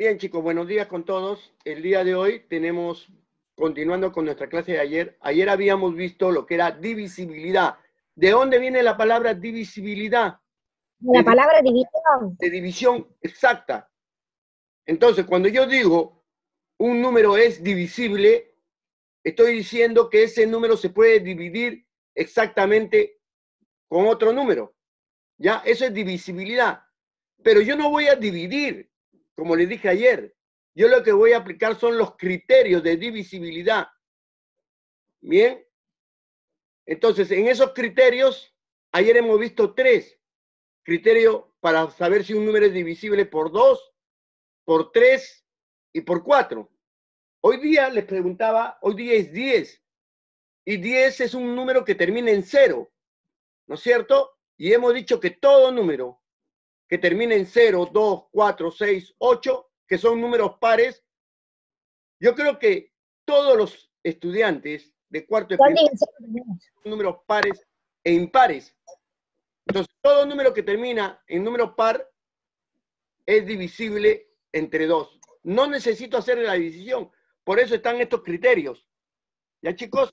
Bien, chicos, buenos días con todos. El día de hoy tenemos, continuando con nuestra clase de ayer, ayer habíamos visto lo que era divisibilidad. ¿De dónde viene la palabra divisibilidad? La palabra división. De división exacta. Entonces, cuando yo digo un número es divisible, estoy diciendo que ese número se puede dividir exactamente con otro número. ¿Ya? Eso es divisibilidad. Pero yo no voy a dividir, como les dije ayer. Yo lo que voy a aplicar son los criterios de divisibilidad. Bien. Entonces, en esos criterios, ayer hemos visto 3 criterios para saber si un número es divisible por 2, por 3 y por 4. Hoy día les preguntaba, hoy día es 10. Y 10 es un número que termina en 0, ¿no es cierto? Y hemos dicho que todo número que termina en 0, 2, 4, 6, 8, que son números pares, yo creo que todos los estudiantes de cuarto de primaria son números pares e impares. Entonces, todo número que termina en número par es divisible entre 2. No necesito hacer la división. Por eso están estos criterios. ¿Ya, chicos?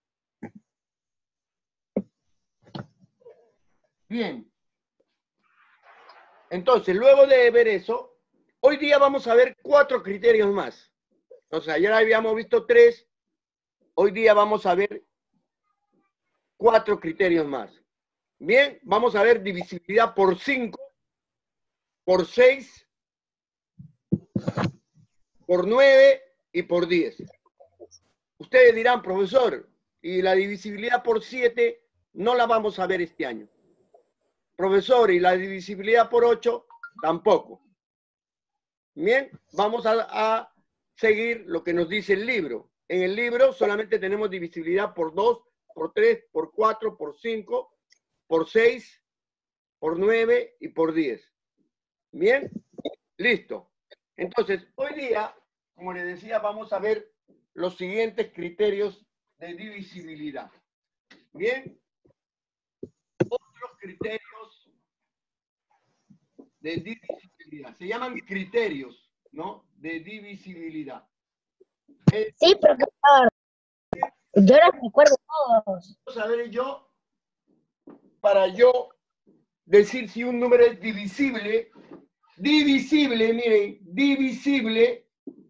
Bien. Entonces, luego de ver eso, hoy día vamos a ver 4 criterios más. Entonces, ayer habíamos visto 3. Hoy día vamos a ver 4 criterios más. Bien, vamos a ver divisibilidad por 5, por 6, por 9 y por 10. Ustedes dirán, profesor, y la divisibilidad por 7 no la vamos a ver este año. Profesor, y la divisibilidad por 8 tampoco. Bien, vamos a seguir lo que nos dice el libro. En el libro solamente tenemos divisibilidad por 2, por 3, por 4, por 5, por 6, por 9 y por 10. Bien, listo. Entonces, hoy día, como les decía, vamos a ver los siguientes criterios de divisibilidad. Bien, otros criterios de divisibilidad. Se llaman criterios, ¿no? De divisibilidad. Sí, profesor. Yo los recuerdo todos. Vamos a ver para yo decir si un número es divisible, miren, divisible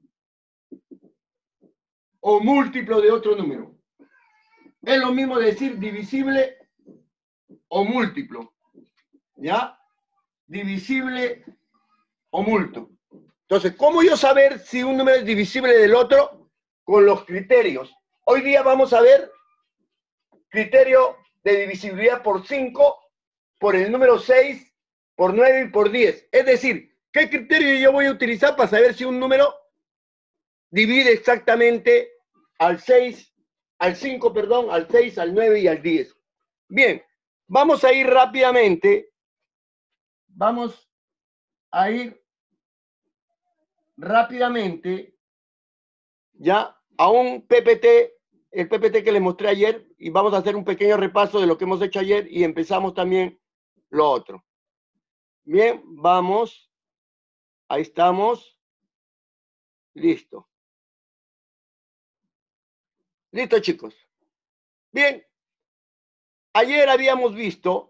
o múltiplo de otro número. Es lo mismo decir divisible o múltiplo, ¿ya? Divisible o múltiplo. Entonces, ¿cómo yo saber si un número es divisible del otro? Con los criterios. Hoy día vamos a ver criterio de divisibilidad por 5, por el número 6, por 9 y por 10. Es decir, ¿qué criterio yo voy a utilizar para saber si un número divide exactamente al 6, al 5, perdón, al 6, al 9 y al 10? Bien, vamos a ir rápidamente. Vamos a ir rápidamente ya a un PPT, el PPT que les mostré ayer, y vamos a hacer un pequeño repaso de lo que hemos hecho ayer y empezamos también lo otro. Bien, vamos. Ahí estamos. Listo. Listo, chicos. Bien. Ayer habíamos visto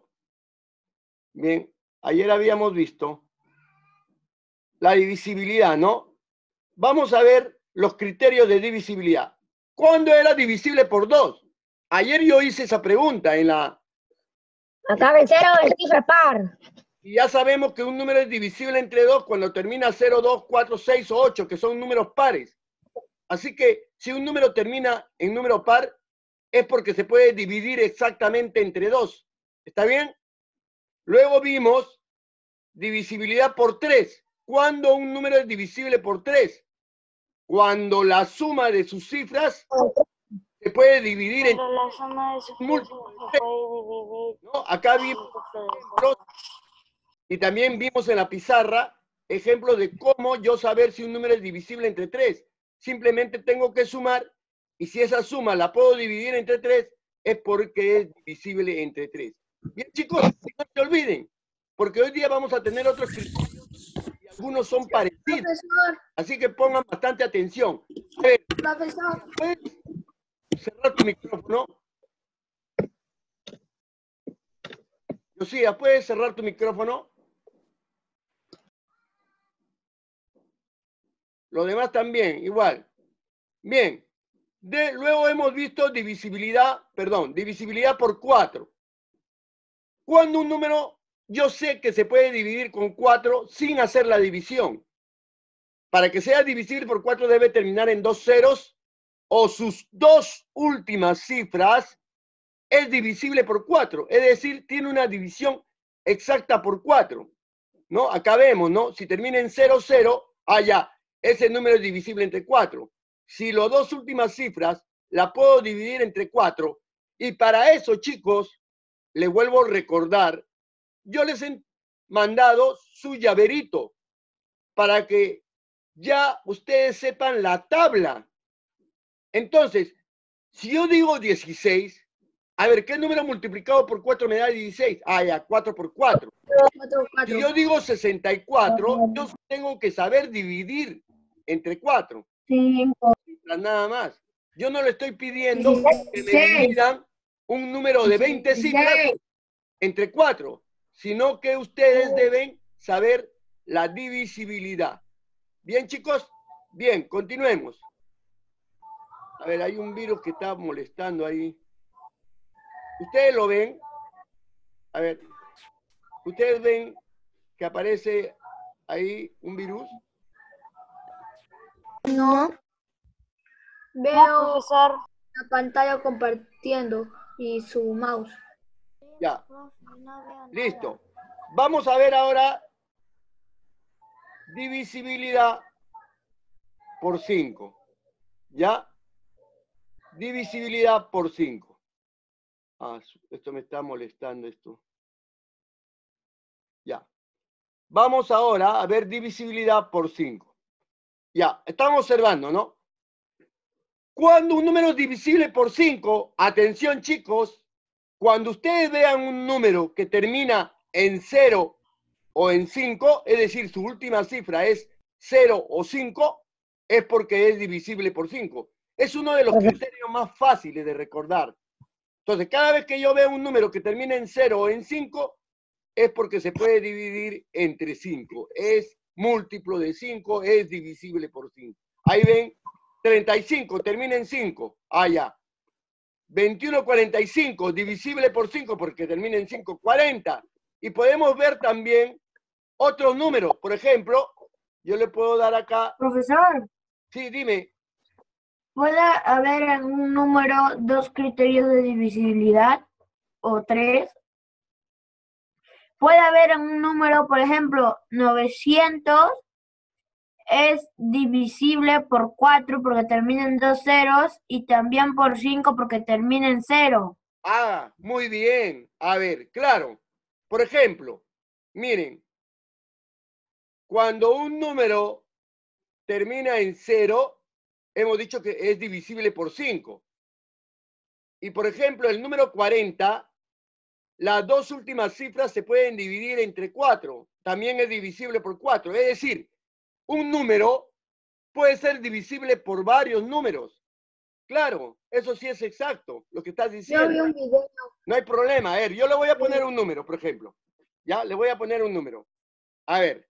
la divisibilidad, ¿no? Vamos a ver los criterios de divisibilidad. ¿Cuándo era divisible por 2? Ayer yo hice esa pregunta en la... Acá en 0 es cifra par. Y ya sabemos que un número es divisible entre 2 cuando termina 0, 2, 4, 6 o 8, que son números pares. Así que si un número termina en número par, es porque se puede dividir exactamente entre 2. ¿Está bien? Luego vimos divisibilidad por 3. ¿Cuándo un número es divisible por 3? Cuando la suma de sus cifras se puede dividir en... la suma de sus cifras se puede dividir. ¿No? Acá vimos ejemplos, y también vimos en la pizarra ejemplos de cómo yo saber si un número es divisible entre 3. Simplemente tengo que sumar, y si esa suma la puedo dividir entre 3, es porque es divisible entre 3. Bien, chicos, no se olviden, porque hoy día vamos a tener otros criterios y algunos son parecidos. Profesor, Así que pongan bastante atención. A ver, profesor. ¿puedes cerrar tu micrófono? Lucía, ¿puedes cerrar tu micrófono? Los demás también, igual. Bien. Luego hemos visto divisibilidad por 4. Cuando un número, yo sé que se puede dividir con 4 sin hacer la división. Para que sea divisible por 4 debe terminar en 2 ceros o sus dos últimas cifras es divisible por 4. Es decir, tiene una división exacta por 4. ¿No? Acá vemos, ¿no? Si termina en 0, 0, ya, ese número es divisible entre 4. Si las dos últimas cifras la puedo dividir entre 4. Y para eso, chicos, les vuelvo a recordar, yo les he mandado su llaverito para que ya ustedes sepan la tabla. Entonces, si yo digo 16, a ver, ¿qué número multiplicado por 4 me da 16? Ya, 4 por 4. Si yo digo 64, yo tengo que saber dividir entre 4. 5. Nada más. Yo no le estoy pidiendo que me dividan un número de 20 cifras entre 4, sino que ustedes deben saber la divisibilidad. Bien, chicos, bien, continuemos. A ver, hay un virus que está molestando ahí. ¿Ustedes lo ven? A ver, ¿ustedes ven que aparece ahí un virus? No. No, Veo profesor. la pantalla compartiendo y su mouse. Ya, No veo nada. listo. Vamos a ver ahora divisibilidad por 5. ¿Ya? Divisibilidad por 5. Esto me está molestando esto. Ya. Vamos ahora a ver divisibilidad por 5. Ya, estamos observando, ¿no? Cuando un número es divisible por 5, atención chicos, cuando ustedes vean un número que termina en 0 o en 5, es decir, su última cifra es 0 o 5, es porque es divisible por 5. Es uno de los criterios más fáciles de recordar. Entonces, cada vez que yo veo un número que termina en 0 o en 5, es porque se puede dividir entre 5. Es múltiplo de 5, es divisible por 5. Ahí ven, 35 termina en 5. Ya. 21,45 divisible por 5 porque termina en 5, 40. Y podemos ver también otros números. Por ejemplo, yo le puedo dar acá. Profesor, Sí, dime. ¿puede haber en un número 2 criterios de divisibilidad o 3? Puede haber en un número, por ejemplo, 900 es divisible por 4 porque termina en 2 ceros y también por 5 porque termina en 0. Muy bien. A ver, claro. Por ejemplo, miren, cuando un número termina en 0, hemos dicho que es divisible por 5. Y por ejemplo, el número 40, las dos últimas cifras se pueden dividir entre 4. También es divisible por 4. Es decir, un número puede ser divisible por varios números. Claro, eso sí es exacto, lo que estás diciendo. Yo vi un video. No hay problema. A ver, yo le voy a poner un número, por ejemplo. Ya, le voy a poner un número. A ver,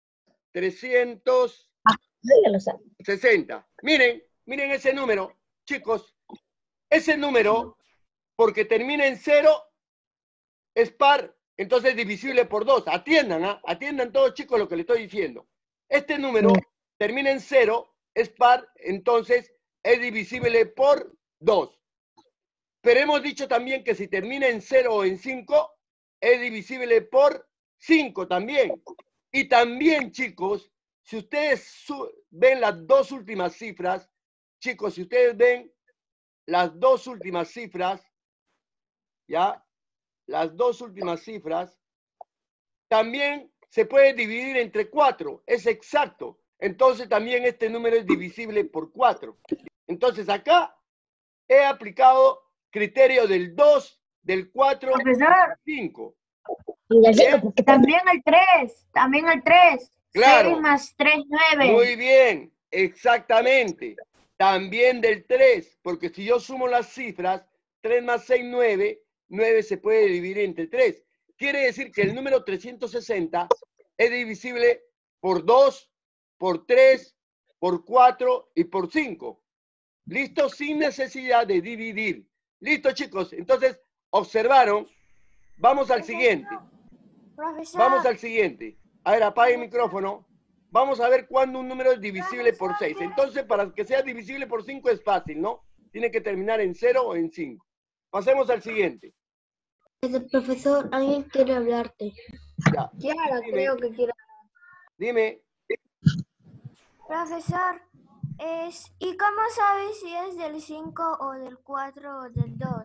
360. Miren ese número, chicos. Ese número, porque termina en 0, es par, entonces es divisible por 2. Atiendan, atiendan todos, chicos, lo que le estoy diciendo. Este número termina en 0, es par, entonces es divisible por 2. Pero hemos dicho también que si termina en 0 o en 5, es divisible por 5 también. Y también, chicos, si ustedes ven las dos últimas cifras, chicos, si ustedes ven las dos últimas cifras, ¿ya? Las dos últimas cifras, también se puede dividir entre 4, es exacto. Entonces también este número es divisible por 4. Entonces acá he aplicado criterio del 2, del 4 y del 5. Y del 5, porque también el 3, también el 3. Claro. 6 más 3, 9. Muy bien, exactamente. También del 3, porque si yo sumo las cifras, 3 más 6, 9, 9 se puede dividir entre 3. Quiere decir que el número 360 es divisible por 2, por 3, por 4 y por 5. ¿Listo? Sin necesidad de dividir. ¿Listo, chicos? Entonces, ¿observaron? Vamos al siguiente. Profesor. Vamos al siguiente. A ver, apague el micrófono. Vamos a ver cuándo un número es divisible por 6. Entonces, para que sea divisible por 5 es fácil, ¿no? Tiene que terminar en 0 o en 5. Pasemos al siguiente. Profesor, alguien quiere hablarte. Ya. Kiara, Dime. creo que quiere. Dime. Profesor, ¿y cómo sabes si es del 5 o del 4 o del 2?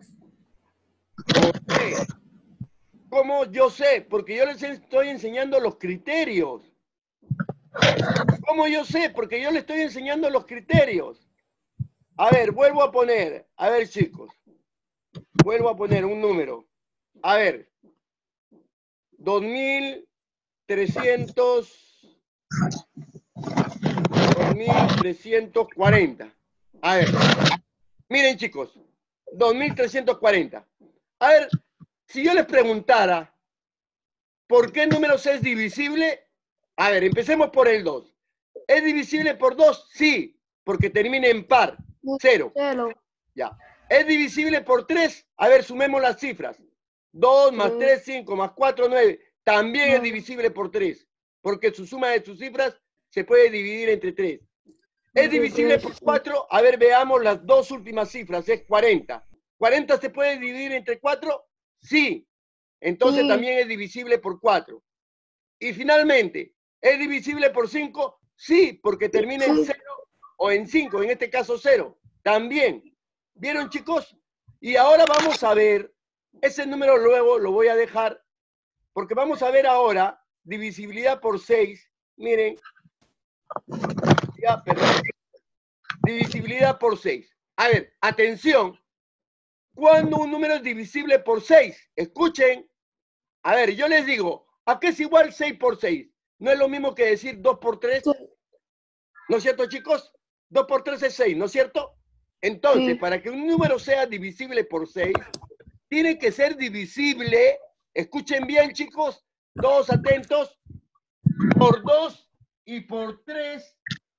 ¿Cómo yo sé? Porque yo les estoy enseñando los criterios. ¿Cómo yo sé? Porque yo les estoy enseñando los criterios. A ver, vuelvo a poner. A ver, chicos. Vuelvo a poner un número. A ver. 2340. A ver. Miren, chicos. 2340. A ver, si yo les preguntara ¿por qué el número 6 es divisible? A ver, empecemos por el 2. ¿Es divisible por 2? Sí, porque termina en par. 0. Ya. ¿Es divisible por 3? A ver, sumemos las cifras. 2 más 3, 5 más 4, 9. También es divisible por 3, porque su suma de sus cifras se puede dividir entre 3. ¿Es divisible por 4? A ver, veamos las dos últimas cifras. Es 40. ¿40 se puede dividir entre 4? Sí. Entonces también es divisible por 4. Y finalmente, ¿es divisible por 5? Sí, porque termina en 0 o en 5, en este caso 0. También. ¿Vieron, chicos? Y ahora vamos a ver, ese número luego lo voy a dejar, porque vamos a ver ahora divisibilidad por 6. Miren. Ya, perdón. Divisibilidad por 6. A ver, atención. ¿Cuándo un número es divisible por 6? Escuchen. A ver, yo les digo, ¿a qué es igual 6 por 6? ¿No es lo mismo que decir 2 por 3? ¿No es cierto, chicos? 2 por 3 es 6, ¿no es cierto? Entonces, para que un número sea divisible por 6, tiene que ser divisible, escuchen bien, chicos, todos atentos, por 2 y por 3,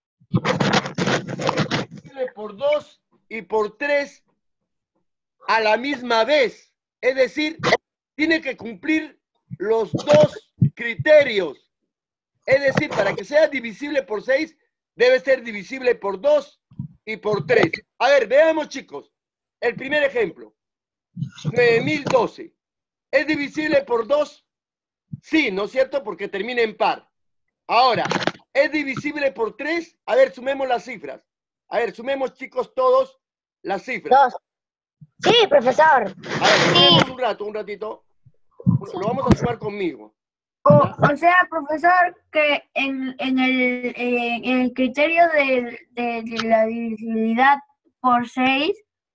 divisible por 2 y por 3 a la misma vez. Es decir, tiene que cumplir los dos criterios. Es decir, para que sea divisible por 6, debe ser divisible por 2 y por 3. A ver, veamos, chicos. El primer ejemplo. 9012. ¿Es divisible por 2? Sí, ¿no es cierto? Porque termina en par. Ahora, ¿es divisible por 3? A ver, sumemos las cifras. A ver, sumemos, chicos, todos las cifras. 2. Sí, profesor. A ver, sumemos un ratito. Lo vamos a sumar conmigo. O sea, profesor, que en el criterio de la divisibilidad por 6,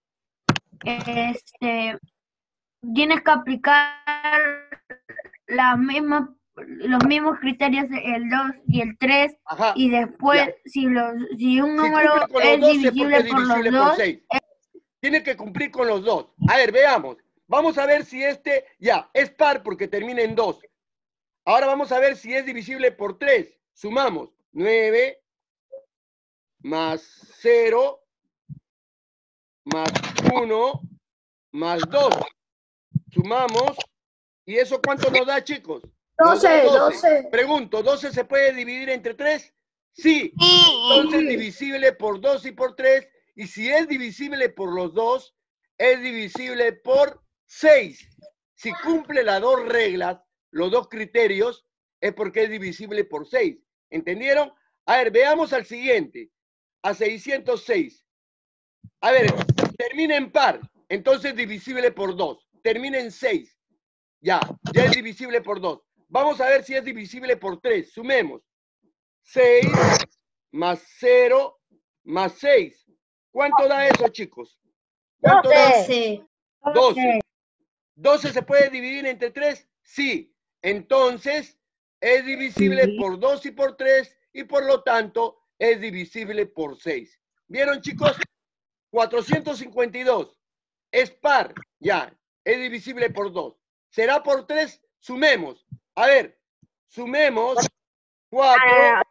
tienes que aplicar los mismos criterios el 2 y el 3. Ajá. Y después, Ya. si un número cumple con los es dos, divisible porque es por los divisible por dos, 6. Tiene que cumplir con los dos. A ver, veamos. Vamos a ver si este, ya, es par porque termina en 2. Ahora vamos a ver si es divisible por 3. Sumamos 9 más 0 más 1 más 2. Sumamos. ¿Y eso cuánto nos da, chicos? 12. Pregunto, ¿12 se puede dividir entre 3? Sí. Entonces divisible por 2 y por 3. Y si es divisible por los dos, es divisible por 6. Si cumple las dos reglas, los dos criterios, es porque es divisible por 6. ¿Entendieron? A ver, veamos al siguiente. A 606. A ver, termina en par. Entonces divisible por 2. Termina en 6. Ya es divisible por 2. Vamos a ver si es divisible por 3. Sumemos. 6 más 0 más 6. ¿Cuánto da eso, chicos? ¿Cuánto da? 12. ¿12 se puede dividir entre 3? Sí. Entonces, es divisible Sí. por 2 y por 3 y por lo tanto es divisible por 6. ¿Vieron, chicos? 452 es par, ya, es divisible por 2. ¿Será por 3? Sumemos. A ver, sumemos 4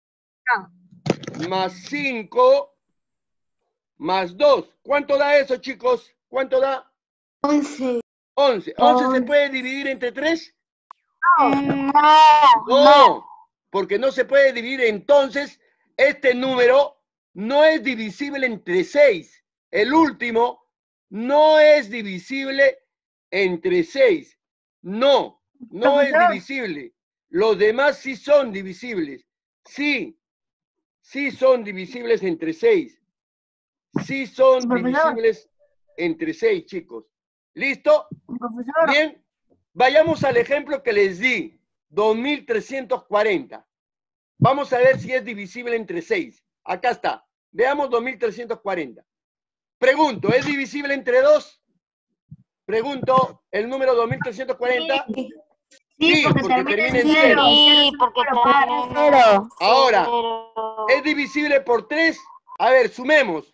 más 5 más 2. ¿Cuánto da eso, chicos? ¿Cuánto da? 11. 11. ¿11 se puede dividir entre 3? No. No, porque no se puede dividir. Entonces, este número no es divisible entre 6. El último no es divisible entre 6. No es Profesor. divisible. Los demás sí son divisibles. Sí son divisibles entre 6. Sí son Profesor. divisibles entre 6, chicos. ¿Listo? Profesor. Bien, vayamos al ejemplo que les di, 2340. Vamos a ver si es divisible entre 6. Acá está. Veamos 2340. Pregunto, ¿es divisible entre 2? Pregunto, ¿el número 2340? Sí, porque termina en 0. Sí, porque termina en 0. Ahora, ¿es divisible por 3? A ver, sumemos.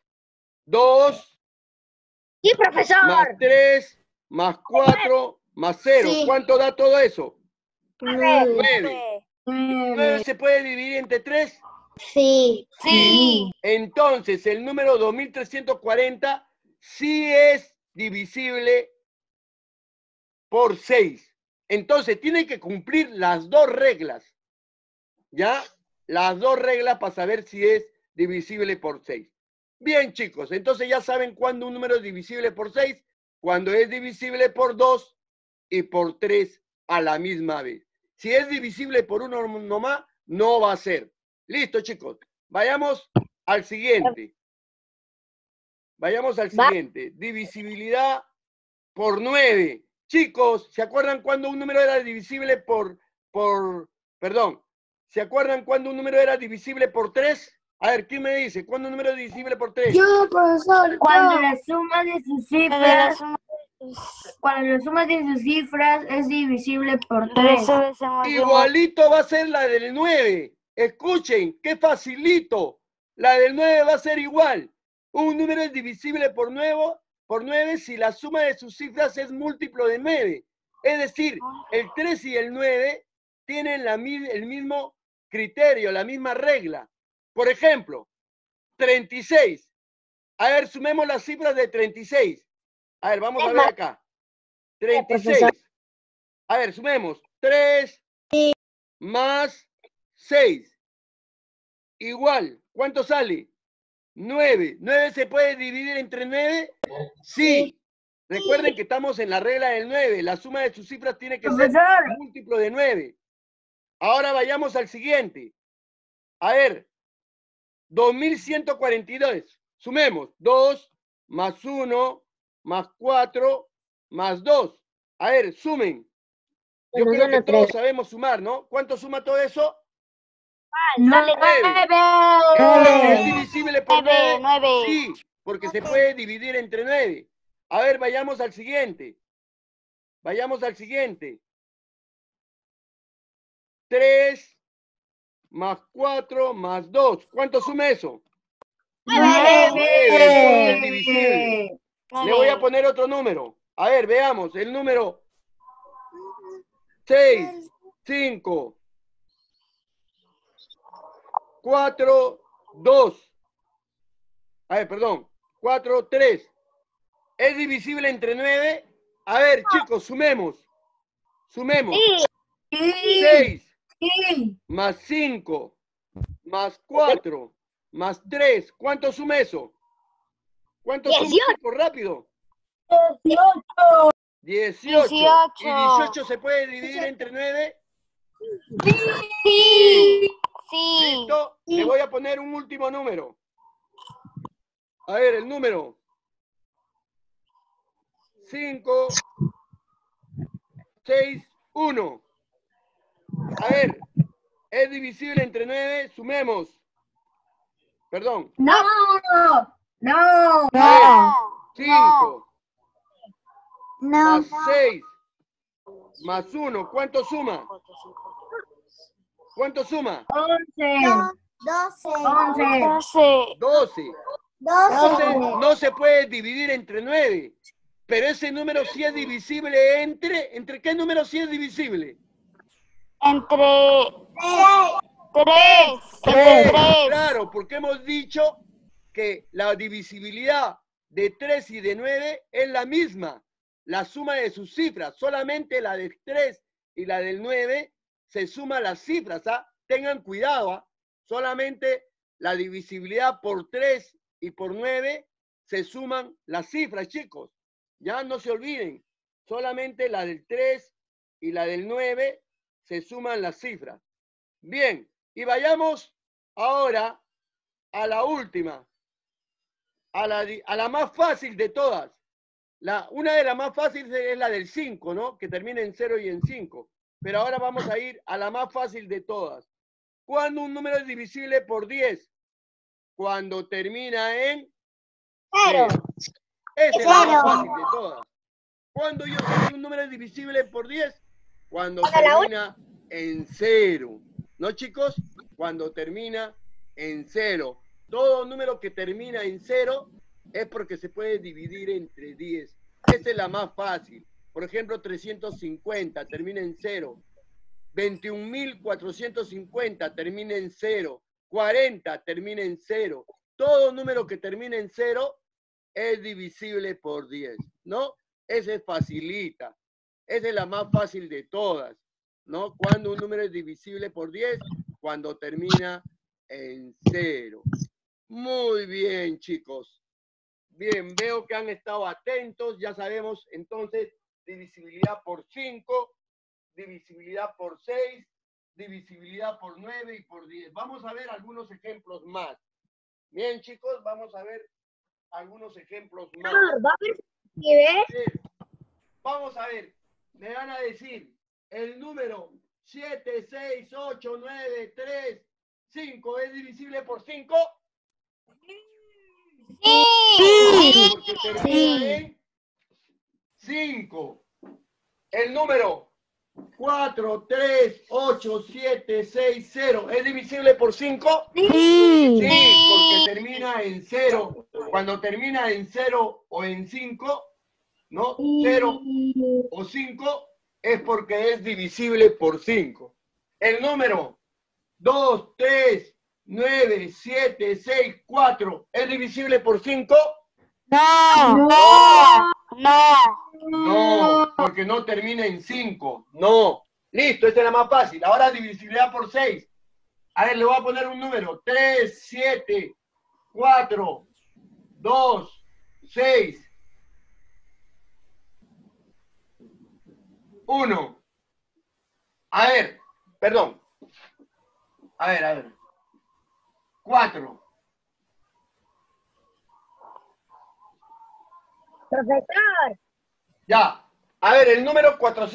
2 Sí, profesor. más 3 más 4 más 0. Sí. ¿Cuánto da todo eso? 9. 9. ¿9 se puede dividir entre 3? Sí. Sí. Entonces, el número 2340 sí es divisible por 6. Entonces, tiene que cumplir las dos reglas. ¿Ya? Las dos reglas para saber si es divisible por 6. Bien, chicos, entonces ya saben cuándo un número es divisible por 6, cuando es divisible por 2 y por 3 a la misma vez. Si es divisible por uno nomás, no va a ser. Listo, chicos. Vayamos al siguiente. Vayamos al siguiente. Divisibilidad por 9. Chicos, ¿se acuerdan cuando un número era divisible ¿se acuerdan cuando un número era divisible por 3? A ver, ¿quién me dice? ¿Cuándo un número es divisible por 3? Yo, profesor. Cuando la suma de sus cifras, es divisible por 3. Igualito va a ser la del 9. Escuchen, qué facilito. La del 9 va a ser igual. Un número es divisible por 9 si la suma de sus cifras es múltiplo de 9. Es decir, el 3 y el 9 tienen el mismo criterio, la misma regla. Por ejemplo, 36. A ver, sumemos las cifras de 36. A ver, vamos a ver acá. 36. A ver, sumemos. 3 más 6. Igual. ¿Cuánto sale? 9. ¿9 se puede dividir entre 9? Sí. Recuerden que estamos en la regla del 9. La suma de sus cifras tiene que ser múltiplo de 9. Ahora vayamos al siguiente. A ver. 2142. Sumemos. 2 más 1 más 4 más 2. A ver, sumen. Yo creo que todos sabemos sumar, ¿no? ¿Cuánto suma todo eso? 9. ¿Es divisible por 9? 9. Sí, porque se puede dividir entre 9. A ver, vayamos al siguiente. Vayamos al siguiente. 3 más 4 más 2. ¿Cuánto suma eso? 9. Entonces es divisible. Le voy a poner otro número. A ver, veamos. El número 6, 5, 4, 2. A ver, perdón. 4, 3. ¿Es divisible entre 9? A ver, chicos, sumemos. Sumemos. 6 más 5 más 4 más 3. ¿Cuánto suma eso? ¿Cuánto suma, chicos? Rápido. 18. ¿Y 18 se puede dividir entre 9? Sí. ¿Listo? Le voy a poner un último número. A ver, el número 5, 6, 1. A ver, ¿es divisible entre 9? Sumemos. Perdón. No. A ver, 5 No. más 6 más 1. ¿Cuánto suma? ¿Cuánto suma? 11. 12. 11. 12. 12. Entonces no se puede dividir entre 9. Pero ese número sí es divisible ¿entre qué número sí es divisible? Entre 3. 3. Claro, porque hemos dicho que la divisibilidad de 3 y de 9 es la misma. La suma de sus cifras. Solamente la de 3 y la del 9 se suman las cifras. ¿Ah? Tengan cuidado. ¿Ah? Solamente la divisibilidad por 3 y por 9 se suman las cifras, chicos. Ya no se olviden. Solamente la del 3 y la del 9 se suman las cifras. Bien, y vayamos ahora a la última, a la más fácil de todas. Una de las más fáciles es la del 5, ¿no? Que termina en 0 y en 5. Pero ahora vamos a ir a la más fácil de todas. ¿Cuándo un número es divisible por 10? Cuando termina en 0. Esa es la más fácil de todas. ¿Cuándo yo sé que un número es divisible por 10? Cuando termina en 0. ¿No, chicos? Cuando termina en 0. Todo número que termina en 0 es porque se puede dividir entre 10. Esa es la más fácil. Por ejemplo, 350 termina en 0. 21.450 termina en 0. 40 termina en 0. Todo número que termina en 0 es divisible por 10, ¿no? Esa es facilita. Esa es la más fácil de todas, ¿no? Cuando un número es divisible por 10, cuando termina en 0. Muy bien, chicos. Bien, veo que han estado atentos. Ya sabemos, entonces, divisibilidad por 5, divisibilidad por 6, divisibilidad por 9 y por 10. Vamos a ver algunos ejemplos más. Bien, chicos, vamos a ver algunos ejemplos más. Vamos a ver, me van a decir el número 7, 6, 8, 9, 3, 5 es divisible por 5. Sí. Porque termina en 5. El número 4, 3, 8, 7, 6, 0 es divisible por 5. Sí. Sí, porque termina en 0. Cuando termina en 0 o en 5, ¿no? 0 o 5 es porque es divisible por 5. El número 2, 3, 9, 7, 6, 4 es divisible por 5. No. No, porque no termina en 5. No. Listo, esta es la más fácil. Ahora divisibilidad por 6. A ver, le voy a poner un número. 3, 7, 4, 2, 6, 1. A ver, perdón. A ver. 4. Profesor. Ya. A ver, el número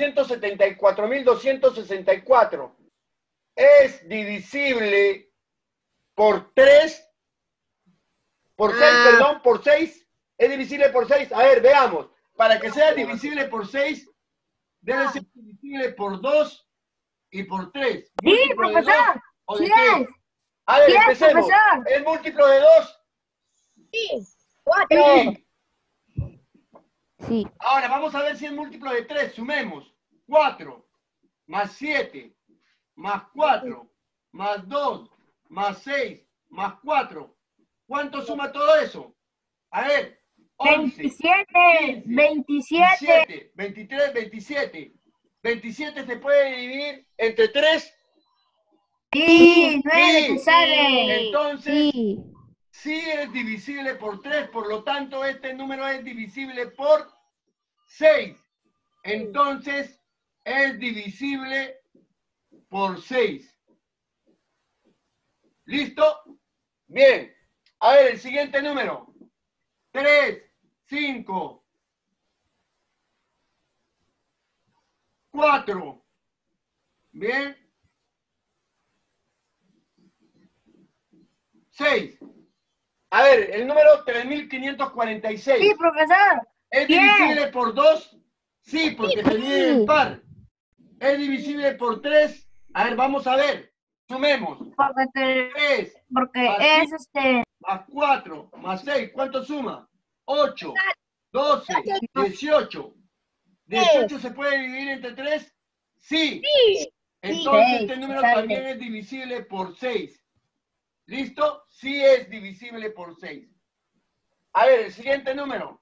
474.264 es divisible por 3, por 6, perdón, por 6. Es divisible por 6. A ver, veamos. Para que sea divisible por 6, debe ser divisible por 2 y por 3. Sí, profesor. O de Sí 3. es. A ver, Sí es, empecemos. profesor. ¿Es múltiplo de 2? Sí. 4. Sí. Ahora, vamos a ver si es múltiplo de 3. Sumemos. 4 más 7 más 4 más 2 más 6 más 4. ¿Cuánto suma todo eso? A ver. 11, 27. 27. 23, 27. 27 se puede dividir entre 3. Sí, 9 Sí. te sale. Entonces, Sí. sí es divisible por 3. Por lo tanto, este número es divisible por 6. Entonces, es divisible por 6. ¿Listo? Bien. A ver, el siguiente número. 3, 5, 4. Bien. 6. A ver, el número 3546. Sí, profesor. ¿Es Bien. divisible por 2? Sí, porque se divide en par. ¿Es divisible por 3? A ver, vamos a ver. Sumemos. Porque Más es más 4, más 6. ¿Cuánto suma? 8, 12, 18. ¿18 se puede dividir entre 3? Sí. Entonces Sí, este número exacto. también es divisible por 6. ¿Listo? Sí es divisible por 6. A ver, el siguiente número.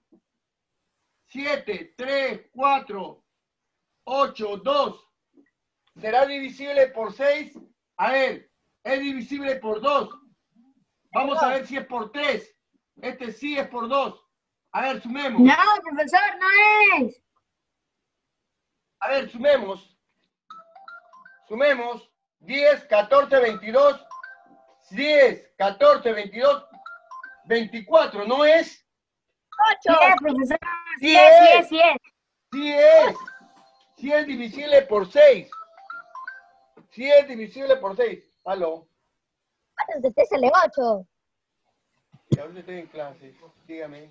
7, 3, 4, 8, 2. ¿Será divisible por 6? A ver, es divisible por 2. Vamos a ver si es por 3. Este sí es por 2. A ver, sumemos. No, profesor, no es. A ver, sumemos. Sumemos. 10, 14, 22. 10, 14, 22, 24. ¿No es? Sí es, profesor. Sí Sí es. Sí es. Sí es divisible por 6. Sí es divisible por 6. Aló. ¿Cuántos de 3 sale 8? Y ahorita estoy en clase. Dígame.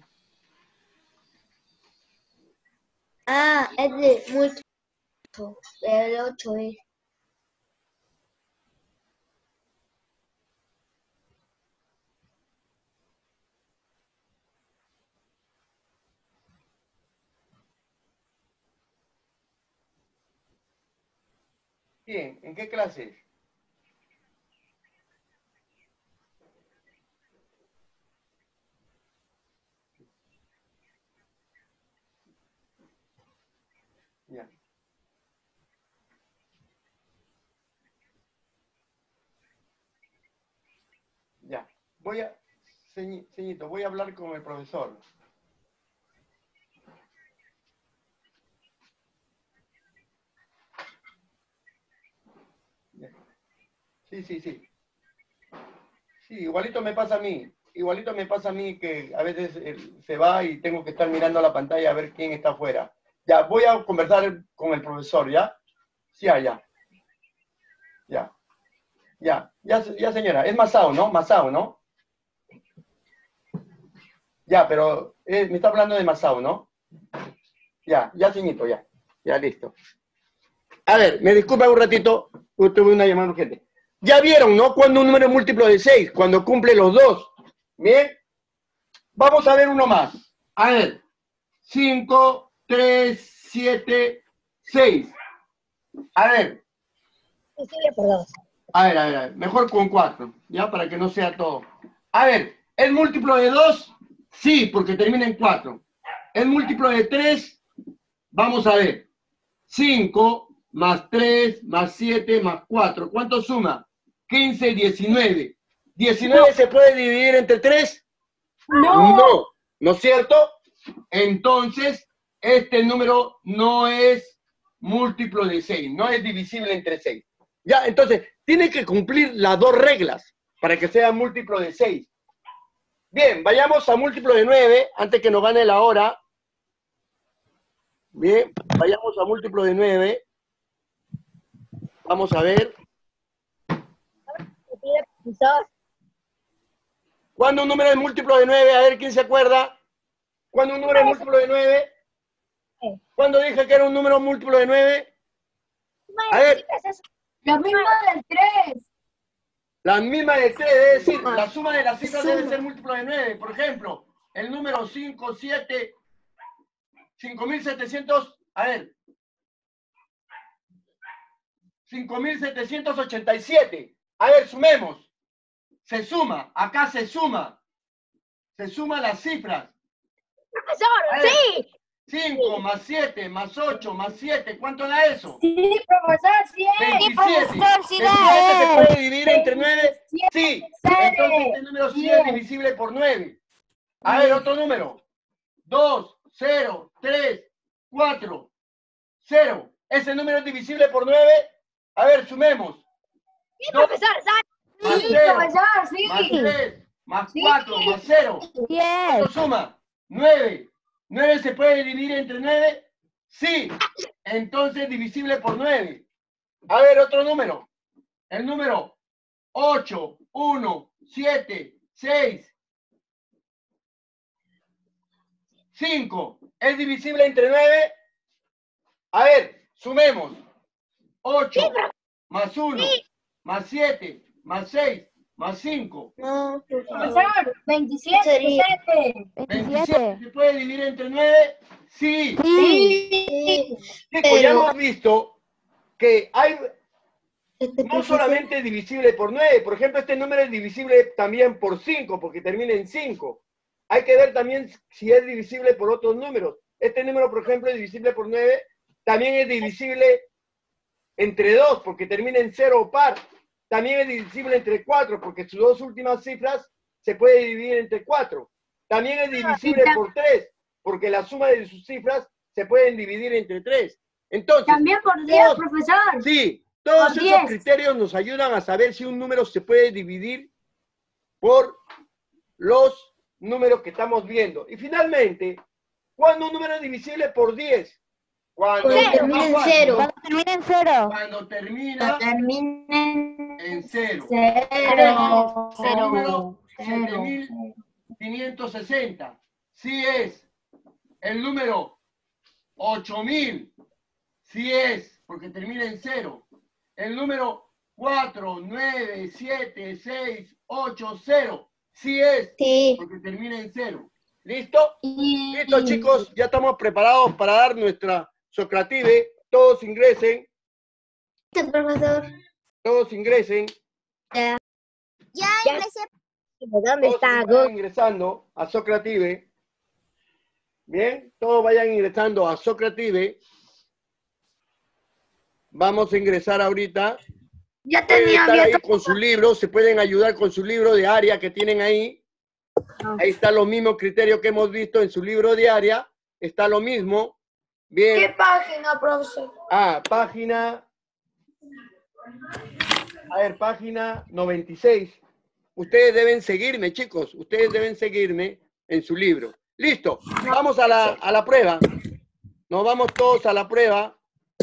Ah, es de mucho. El 8 es. Bien, ¿en qué clase? Ya. Ya. Ceñito, voy a hablar con el profesor. Ya. Sí. Sí, igualito me pasa a mí. Igualito me pasa a mí que a veces se va y tengo que estar mirando la pantalla a ver quién está afuera. Ya, voy a conversar con el profesor, ¿ya? Sí, Ya, señora. Es Masao, ¿no? Masao, ¿no? Ya, pero me está hablando de Masao, ¿no? Ya, ceñito, ya. Ya, listo. A ver, me disculpa un ratito. Tuve una llamada urgente. Ya vieron, ¿no? Cuando un número es múltiplo de 6, cuando cumple los 2. Bien. Vamos a ver uno más. A ver. 5, 3, 7, 6. A ver. Divisible por 2. A ver. Mejor con 4, ¿ya? Para que no sea todo. A ver, ¿es múltiplo de 2? Sí, porque termina en 4. ¿Es múltiplo de 3? Vamos a ver. 5 más 3 más 7 más 4. ¿Cuánto suma? 15, 19. ¿19 se puede dividir entre 3? No. ¿No es cierto? Entonces, este número no es múltiplo de 6, no es divisible entre 6. Ya, entonces, tiene que cumplir las dos reglas para que sea múltiplo de 6. Bien, vayamos a múltiplo de 9, antes que nos gane la hora. Bien, vayamos a múltiplo de 9. Vamos a ver. ¿Cuándo un número es múltiplo de 9? A ver, ¿quién se acuerda? ¿Cuándo un número es múltiplo de 9? ¿Cuándo dije que era un número múltiplo de 9? A ver. Lo mismo del 3. La misma de 3, es decir, la suma de las cifras debe ser múltiplo de 9. Por ejemplo, el número 5, 7, 5.700, a ver. 5.787. A ver, sumemos. Se suma, acá se suma. Se suman las cifras. ¡Profesor, sí! 5 más 7 más 8 más 7, ¿cuánto da eso? Sí, profesor, sí es. 27. profesor, sí ¿El da. 7 se puede dividir entre 9? Sí. Sí. Entonces este número sí es divisible por 9. A ver, otro número. 2, 0, 3, 4, 0. ¿Ese número es divisible por 9? A ver, sumemos. Sí, profesor, ¿sabes? Más Sí, 0, profesor, sí. más 3, más Sí. 4, más 0. Sí ¿Cuánto suma? 9. ¿9 se puede dividir entre 9? Sí. Entonces divisible por 9. A ver, otro número. El número 8, 1, 7, 6, 5. ¿Es divisible entre 9? A ver, sumemos. 8 más 1 más 7, más 6, más 5. No, profesor. Profesor, 27. Sería- 27. ¿Se puede dividir entre 9? Sí. Sí, Chicos, ya pero hemos visto que hay no profesor, solamente divisible por 9, por ejemplo, este número es divisible también por 5, porque termina en 5. Hay que ver también si es divisible por otros números. Este número, por ejemplo, es divisible por 9, también es divisible entre 2, porque termina en 0 o par. También es divisible entre 4, porque sus dos últimas cifras se puede dividir entre 4. También es divisible por 3, porque la suma de sus cifras se pueden dividir entre 3. Entonces, También por 10, todos- profesor. sí, todos Por esos 10. criterios nos ayudan a saber si un número se puede dividir por los números que estamos viendo. Y finalmente, ¿cuándo un número es divisible por 10? Cuando termina en 0. Cuando termine en 0. Cuando termina Terminen en 0. 0. El número 7560. Sí es el número 8000. Sí es, porque termina en 0. El número 4, 9, 7, 6, 8, 0. Sí es, Sí. porque termina en 0. ¿Listo? Y Listo, chicos. Ya estamos preparados para dar nuestra Socrative. Todos ingresen. Sí, profesor. Todos ingresen. Ya ingresé. ¿Dónde Todos está? vayan ingresando a Socrative. Bien, todos vayan ingresando a Socrative. Vamos a ingresar ahorita. ya Pueden tenía estar ahí abierto. con su libro, se pueden ayudar con su libro de área que tienen ahí. Ahí están los mismos criterios que hemos visto en su libro de área. Está lo mismo. ¿Qué Bien. página, profesor? Página. A ver, página 96. Ustedes deben seguirme, chicos. Ustedes deben seguirme en su libro. Listo. Vamos a la prueba. Nos vamos todos a la prueba.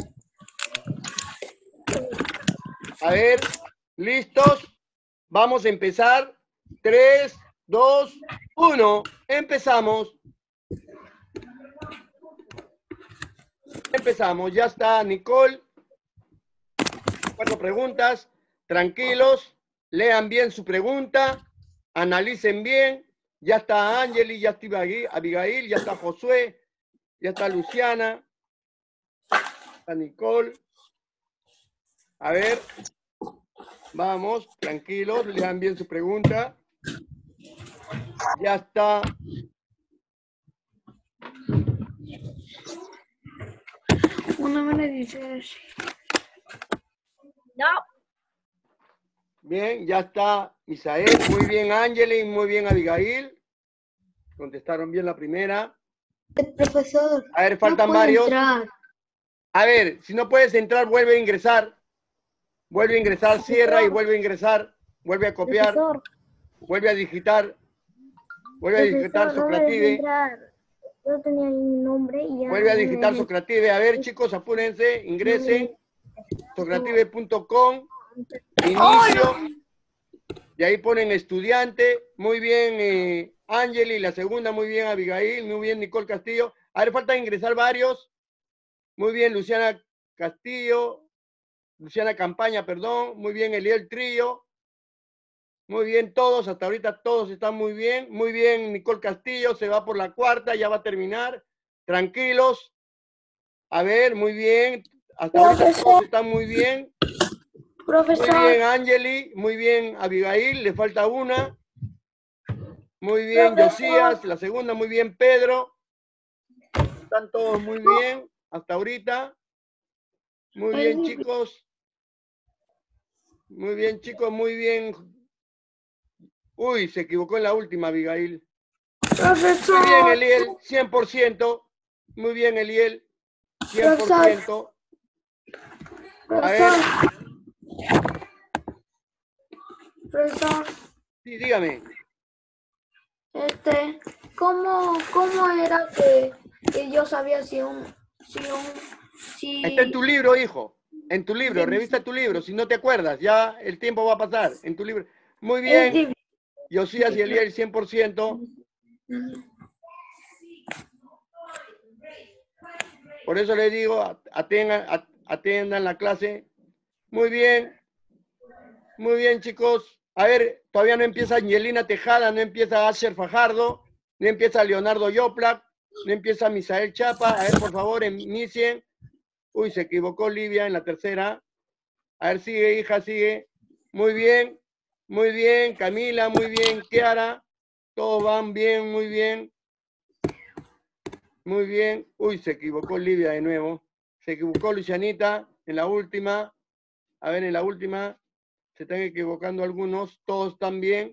A ver, ¿listos? Vamos a empezar. 3, 2, 1. Empezamos. Empezamos. Ya está Nicole. 4 preguntas. Tranquilos. Lean bien su pregunta. Analicen bien. Ya está Angeli, ya está Abigail, ya está Josué, ya está Luciana. Está Nicole. A ver. Vamos, tranquilos. Lean bien su pregunta. Ya está. Una me dice. No. Bien, ya está Isael. Muy bien, Angeli. Muy bien, Abigail. Contestaron bien la primera. Profesor. A ver, faltan no puedo varios. entrar. A ver, si no puedes entrar, vuelve a ingresar. Vuelve a ingresar, cierra y vuelve a ingresar. Vuelve a copiar. Profesor, Vuelve a digitar. Vuelve a digitar profesor, no me dejé Socrative. entrar. Yo tenía ahí mi nombre y ya. Vuelve a no me digitar dejé. Socrative. A ver, chicos, apúrense. Ingresen. Socrative.com. Inicio. Y ahí ponen estudiante. Muy bien, Angeli. La segunda, muy bien, Abigail. Muy bien, Nicole Castillo. A ver, falta ingresar varios. Muy bien, Luciana Castillo. Luciana Campaña, perdón. Muy bien, Eliel Trillo. Muy bien, todos. Hasta ahorita todos están muy bien. Muy bien, Nicole Castillo. Se va por la cuarta. Ya va a terminar. Tranquilos. A ver, muy bien. Hasta ahorita todos están muy bien. Profesor. Muy bien, Angeli. Muy bien, Abigail. Le falta una. Muy bien, Josías. La segunda, muy bien, Pedro. Están todos muy bien. Hasta ahorita. Muy bien, chicos. Muy bien, chicos. Muy bien. Uy, se equivocó en la última, Abigail. Profesor. Muy bien, Eliel. 100%. Muy bien, Eliel. 100%. A ver. Profesor. Sí, dígame. ¿Cómo era que yo sabía si Está en tu libro, hijo. En tu libro. Revisa tu libro. Si no te acuerdas, ya el tiempo va a pasar. En tu libro. Muy bien. Josías y Eliel, 100%. Por eso les digo, atiendan la clase. Muy bien. Muy bien, chicos. A ver, todavía no empieza Angelina Tejada, no empieza Asher Fajardo, no empieza Leonardo Yoplac, no empieza Misael Chapa. A ver, por favor, inicien. Uy, se equivocó Livia en la tercera. A ver, sigue, hija, sigue. Muy bien, Camila, muy bien, Kiara. Todos van bien, muy bien. Muy bien. Uy, se equivocó Livia de nuevo. Se equivocó Lucianita en la última. A ver, en la última. Se están equivocando algunos. Todos están bien.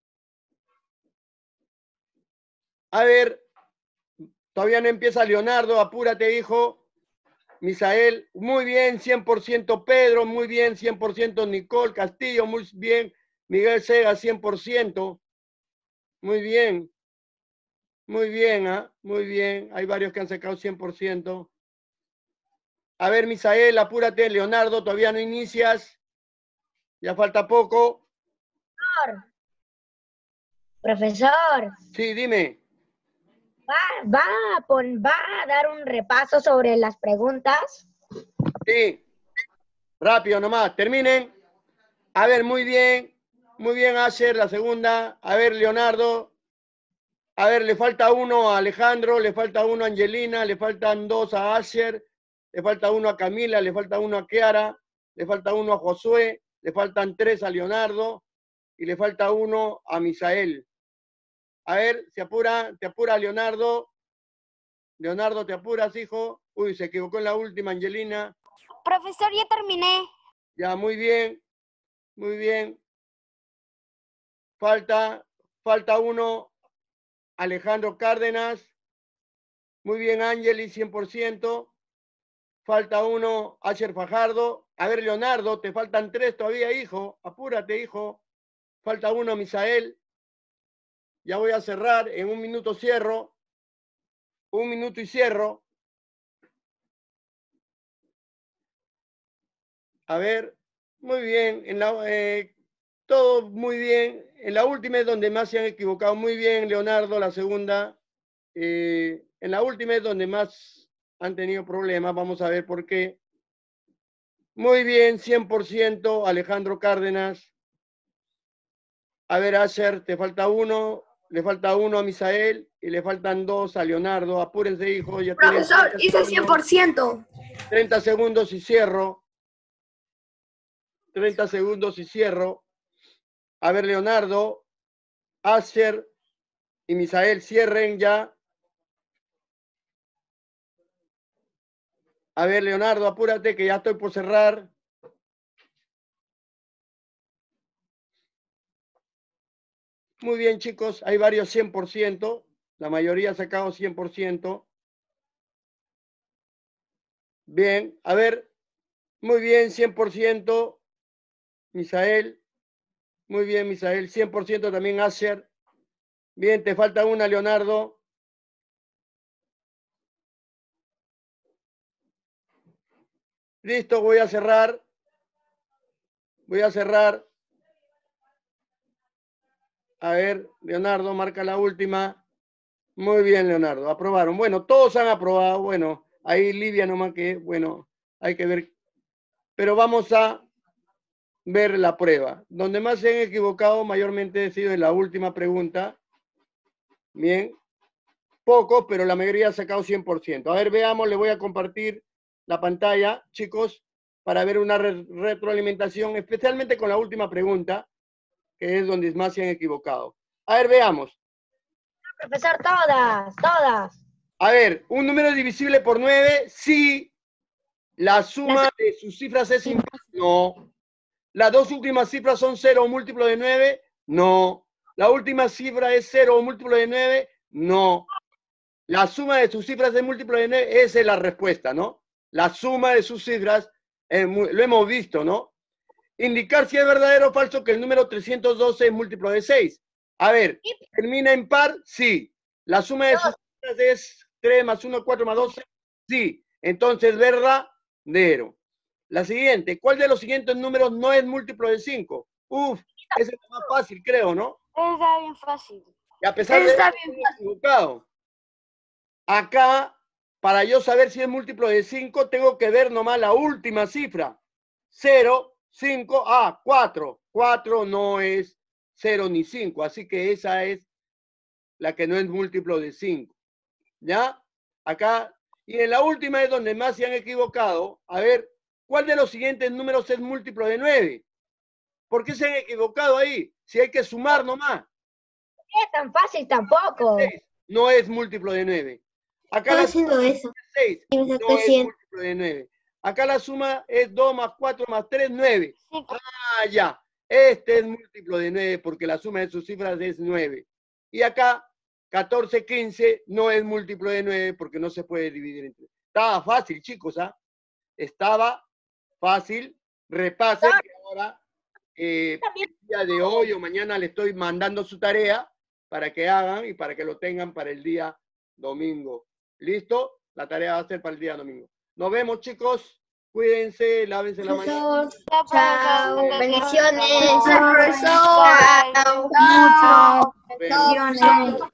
A ver. Todavía no empieza Leonardo. Apúrate, hijo. Misael. Muy bien, 100% Pedro. Muy bien, 100% Nicole Castillo. Muy bien. Miguel Sega, 100%. Muy bien. Muy bien, ¿ah? Muy bien. Hay varios que han sacado 100%. A ver, Misael, apúrate. Leonardo, todavía no inicias. Ya falta poco. Profesor, Sí, dime. ¿va a dar un repaso sobre las preguntas? Sí. Rápido nomás. Terminen. A ver, muy bien. Muy bien, Asher, la segunda. A ver, Leonardo. A ver, le falta uno a Alejandro, le falta uno a Angelina, le faltan dos a Asher, le falta uno a Camila, le falta uno a Kiara, le falta uno a Josué, le faltan tres a Leonardo y le falta uno a Misael. A ver, te apura Leonardo. Leonardo, ¿te apuras, hijo? Uy, se equivocó en la última, Angelina. Profesor, ya terminé. Ya, muy bien. Muy bien. Falta uno, Alejandro Cárdenas. Muy bien, Angeli, 100%. Falta uno, Asher Fajardo. A ver, Leonardo, te faltan tres todavía, hijo. Apúrate, hijo. Falta uno, Misael. Ya voy a cerrar. En un minuto cierro. Un minuto y cierro. A ver. Muy bien. Todo muy bien. En la última es donde más se han equivocado. Muy bien, Leonardo, la segunda. En la última es donde más han tenido problemas. Vamos a ver por qué. Muy bien, 100%, Alejandro Cárdenas. A ver, Asher, te falta uno. Le falta uno a Misael y le faltan dos a Leonardo. Apúrense, hijo. Ya Profesor, tienen hice 100%. 30 segundos y cierro. 30 segundos y cierro. A ver, Leonardo, Asher y Misael, cierren ya. A ver, Leonardo, apúrate que ya estoy por cerrar. Muy bien, chicos. Hay varios 100%. La mayoría ha sacado 100%. Bien. A ver. Muy bien, 100%. Misael. Muy bien, Misael. 100% también Asher. Bien, te falta una, Leonardo. Listo, voy a cerrar. Voy a cerrar. A ver, Leonardo, marca la última. Muy bien, Leonardo. Aprobaron. Bueno, todos han aprobado. Bueno, ahí Livia nomás que, bueno, hay que ver. Pero vamos a ver la prueba. Donde más se han equivocado mayormente ha sido en la última pregunta. Bien. Poco, pero la mayoría ha sacado 100%. A ver, veamos, le voy a compartir la pantalla, chicos, para ver una retroalimentación, especialmente con la última pregunta, que es donde más se han equivocado. A ver, veamos. Profesor, todas. A ver, un número divisible por 9, sí. La suma de sus cifras es impar, no. Las dos últimas cifras son 0 o múltiplo de 9, no. La última cifra es 0 o múltiplo de 9, no. La suma de sus cifras es múltiplo de 9, esa es la respuesta, ¿no? La suma de sus cifras, lo hemos visto, ¿no? Indicar si es verdadero o falso que el número 312 es múltiplo de 6. A ver, ¿termina en par? Sí. La suma de sus cifras es 3 más 1, 4 más 12. Sí. Entonces, verdadero. La siguiente, ¿cuál de los siguientes números no es múltiplo de 5? Uf, ese es más fácil, creo, ¿no? Está bien fácil. Y a pesar de eso, estoy equivocado. Acá, para yo saber si es múltiplo de 5, tengo que ver nomás la última cifra. 0 5, 4. 4 no es 0 ni 5, así que esa es la que no es múltiplo de 5. ¿Ya? Acá, y en la última es donde más se han equivocado. A ver, ¿cuál de los siguientes números es múltiplo de 9? ¿Por qué se han equivocado ahí? Si hay que sumar nomás. No es tan fácil tampoco. 6 no es múltiplo de 9. Acá Estaba la haciendo suma eso. es 6 Y me no sacó es 100. múltiplo de 9. Acá la suma es 2 más 4 más 3, 9. Ya. Este es múltiplo de 9 porque la suma de sus cifras es 9. Y acá, 14, 15 no es múltiplo de 9 porque no se puede dividir entre. Estaba fácil, chicos, ¿ah? Estaba fácil. Repasen que ahora, el día de hoy o mañana le estoy mandando su tarea para que hagan y para que lo tengan para el día domingo. ¿Listo? La tarea va a ser para el día domingo. Nos vemos, chicos. Cuídense, lávense la mano. Chao. Bendiciones. Profesor. Chao. Mucho. Bendiciones.